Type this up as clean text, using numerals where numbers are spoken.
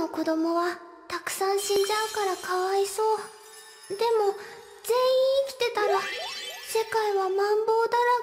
の子供はたくさん死んじゃうからかわいそう。でも全員生きてたら世界はマンボウだら